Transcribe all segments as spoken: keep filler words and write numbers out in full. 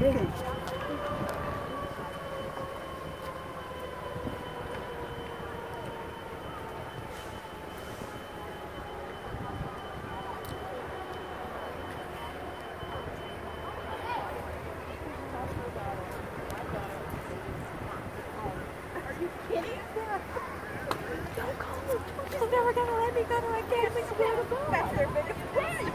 moving. She's never gonna let me go to a camping school. That's their biggest problem.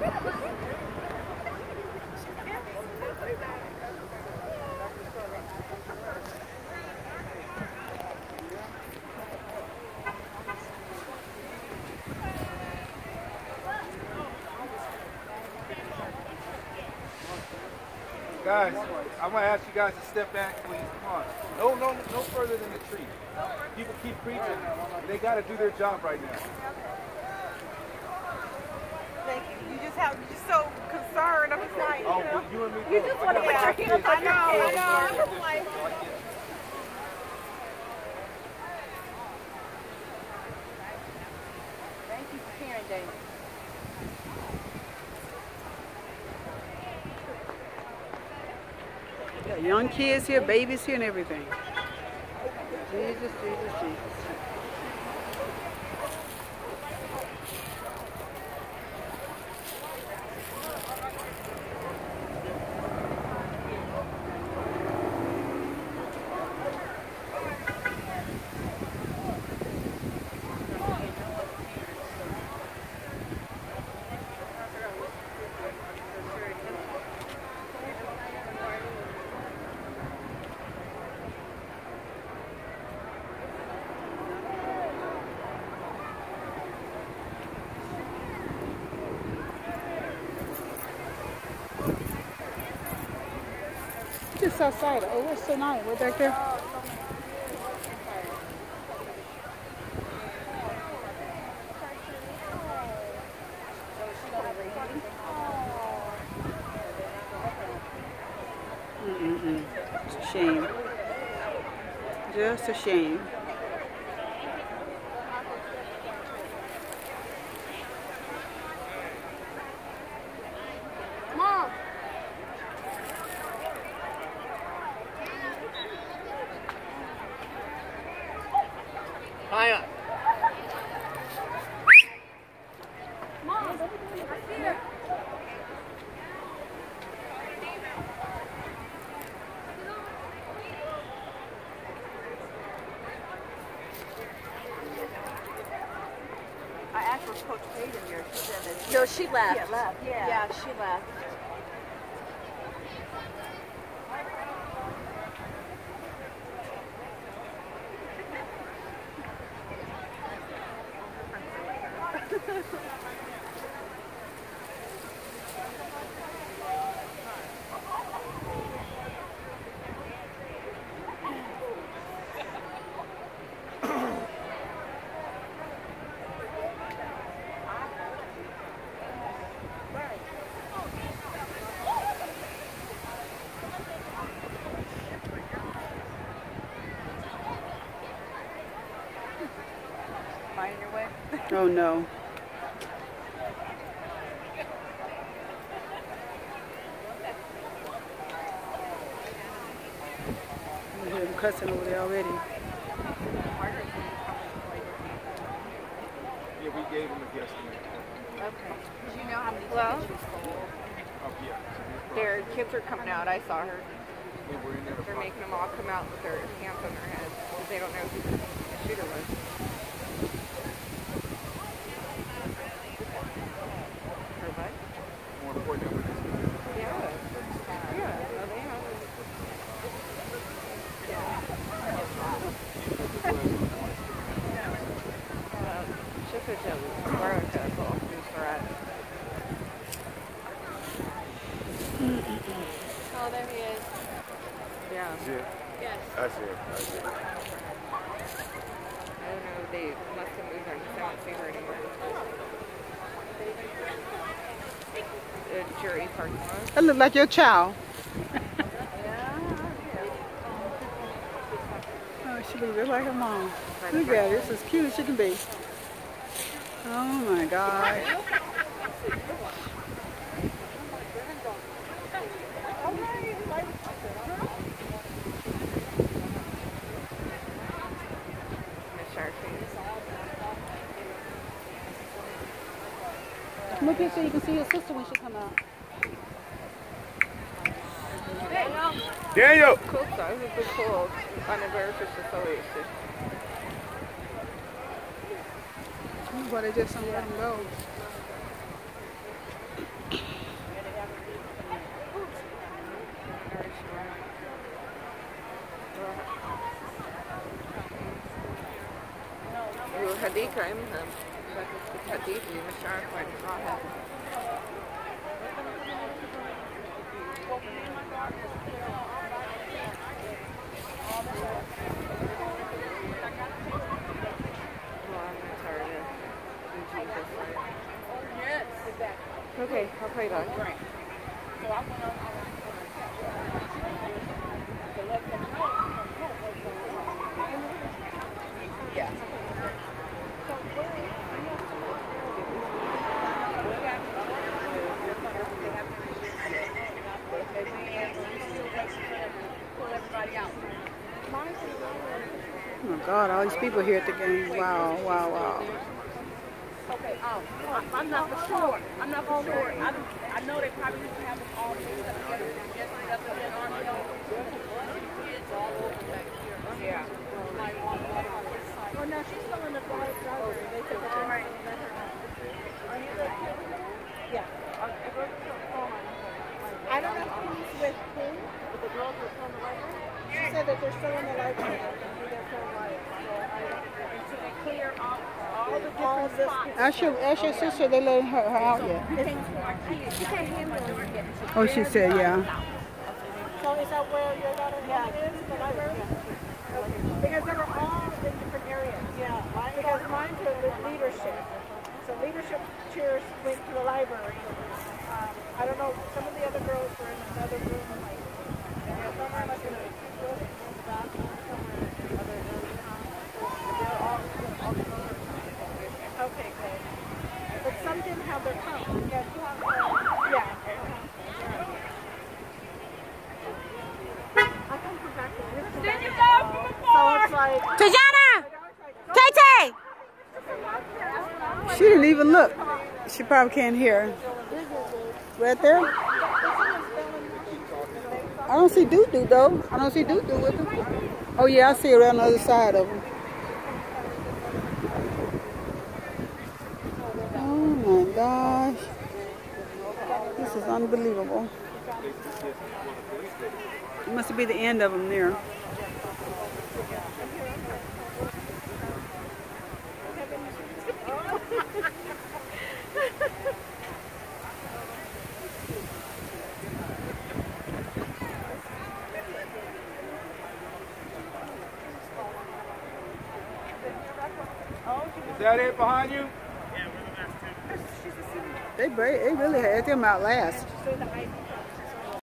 Guys, I'm gonna ask you guys to step back, please. Come on. No, no, no further than the tree. People keep preaching. They gotta do their job right now. Thank you. You just have, you're just so concerned. I'm excited. Oh, You know? but you and me You both. just I want to got get five your kids. hands on your I head. know, I I know. know. Like, Thank you for sharing, David. Got young kids here, babies here, and everything. Jesus, Jesus, Jesus. Just outside. Oh, what's so nice? We're back there. Mm-mm-mm. It's a shame. Just a shame. Mom. Hiya. Mom. I see her. I asked for Coach Payton here. She said that she, No, she left. yeah, left. Yeah. Yeah, she left. Finding your way. Oh no. I hear them cussing over there already. Yeah, we gave them a guesstimate. Okay. Do you know how many Well, tickets she sold? Oh, yeah. their kids are coming out. I saw her. They were in there to They're fight. making them all come out with their hands on their heads because they don't know who the shooter was. Or what? More important than Yeah. Yeah. Well, they have. Well, just a joke. We're okay. Who's right? Oh, there he is. Yeah. That's it. Yes. That's it. That's it. I don't know. They must have moved on. I don't see her anymore. The jury parking lot. That look like your child. Oh, she looks just like her mom. Look at her. It's as cute as she can be. Oh my God. Okay. Look here so you can see your sister when she come out. Daniel! Cool stuff. This is cool. Anniversary association. But they just don't let them go. هديك عمها هديكي مش عارفة عنها Okay, I'll play that. Right. So I'm gonna to let them know. Yeah. So where pull everybody out. Oh my God, all these people here at the game. Wow, wow, wow. Okay, um, I'm not for sure. I'm not for sure. I, I know they probably used to have them all mixed up together. Yesterday, up in armijo. Kids all over back here. Yeah. Oh, no, she's still in the car. They took her all right. Are you the kid? Yeah. I don't know who's with who, but the girls are still in the library. She said that they're still in the library. They're still in the library. So they clear off all the different spots. Ask your, ask your sister, they letting her, her out yet. You can't handle it. Oh, she said, yeah. So is that where your daughter is, the library? Okay. Because they were all in different areas. Yeah. Because mine's are the leadership. So leadership chairs went to the library. Um, I don't know, some of the other girls were in another room, like, somewhere like in a bathroom, somewhere in another room. They're all, all okay, good. But some didn't have their phone. Yeah. Yeah. I come from back there. Then you go from the bar. So it's like... Tajana! Tay-Tay! She didn't even look. She probably can't hear. Right there? I don't see Doo-Doo though. I don't see Doo-Doo with him. Oh yeah, I see her on the other side of him. Oh my gosh. This is unbelievable. It must be the end of them there. Is that it behind you? They, they really had them out last. So the